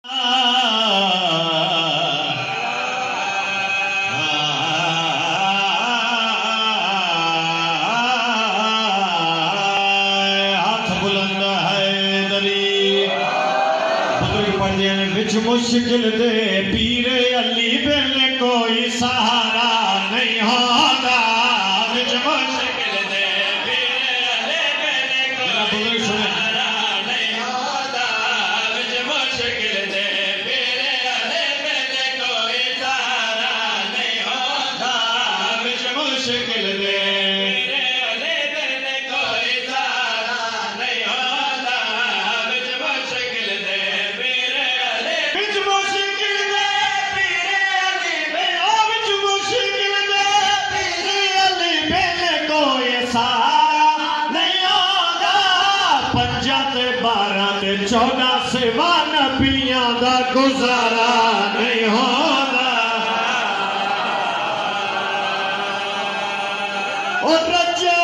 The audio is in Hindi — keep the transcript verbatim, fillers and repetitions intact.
मुश्किल दे पीर अली बिन कोई सहारा नहीं होता। बिच मुश्किल दे पीर अली बिन कोई सहारा नहीं होता। बिच मुश्किल दे पीर अली बिन कोई सहारा नहीं होता। बिच मुश्किल दे चौदह सेवा नबियां दा गुजारा नहीं होता। और रजे